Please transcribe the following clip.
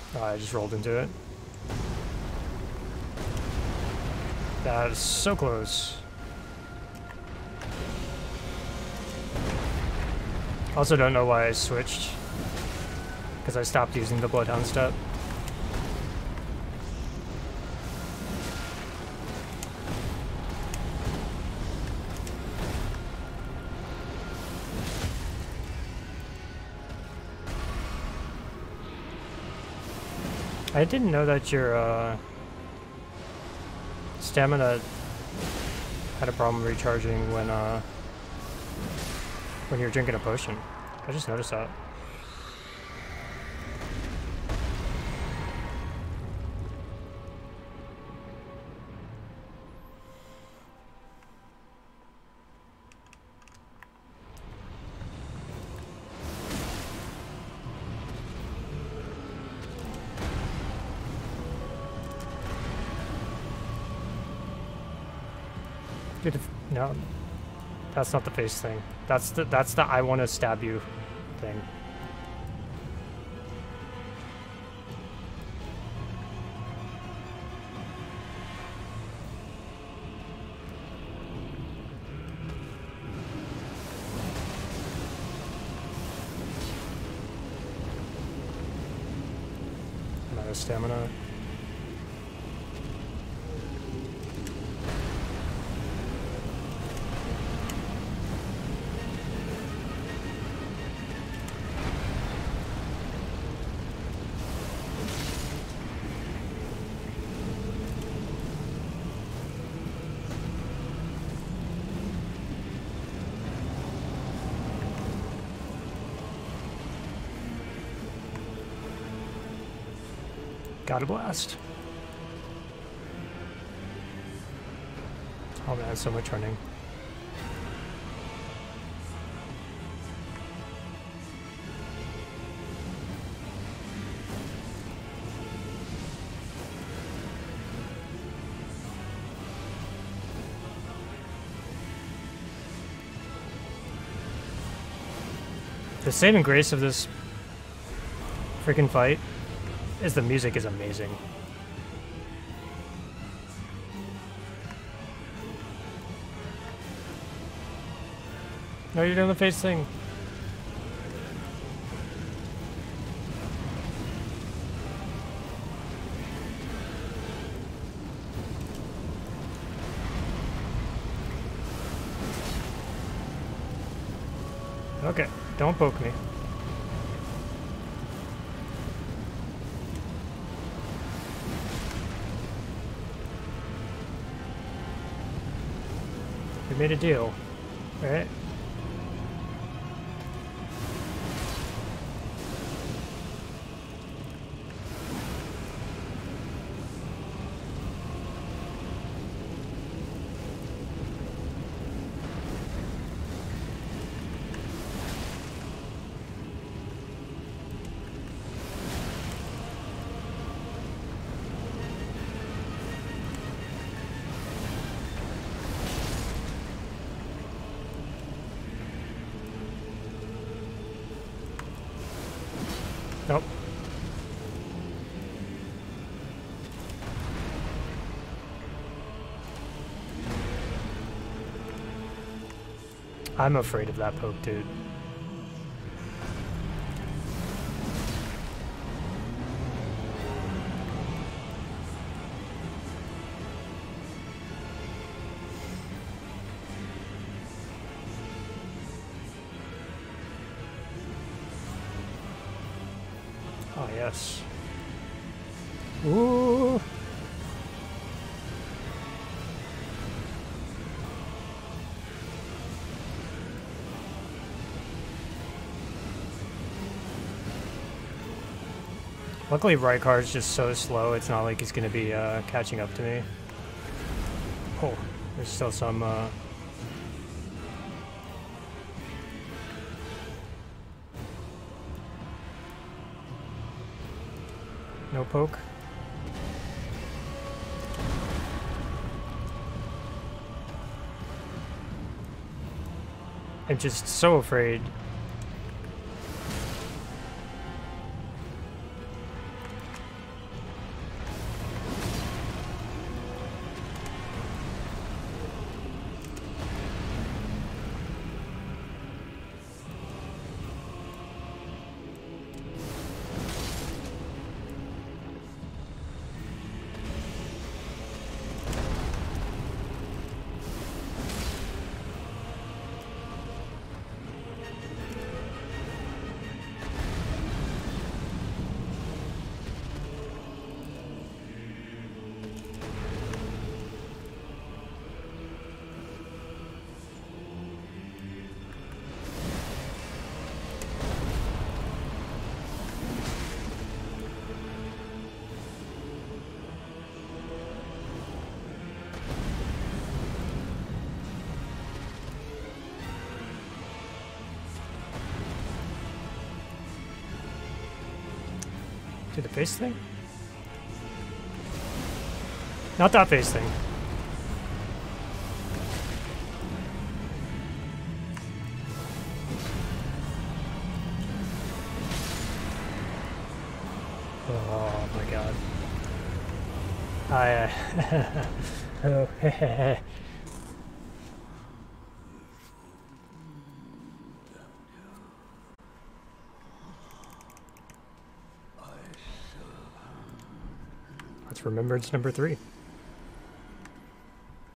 Oh, I just rolled into it. That is so close. Also don't know why I switched. Because I stopped using the Bloodhound step. I didn't know that your stamina had a problem recharging when you're drinking a potion. I just noticed that. Dude, no, that's not the face thing. That's the I want to stab you thing. I'm out of stamina. Got a blast. Oh man, so much running. The saving grace of this freaking fight is the music is amazing. No, you're doing the face thing. Okay, don't poke me. We made a deal, right? Nope. I'm afraid of that poke, dude. Oh, yes. Ooh. Luckily, Rykard's just so slow, it's not like he's going to be catching up to me. Oh, there's still some... No poke. I'm just so afraid. Do the face thing? Not that face thing. Oh my god. Oh, That's Remembrance number 3.